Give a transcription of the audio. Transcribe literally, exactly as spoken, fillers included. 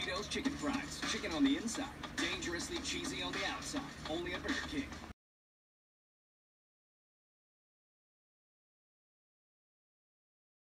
Cheetos chicken fries. Chicken on the inside, dangerously cheesy on the outside. Only at Burger King.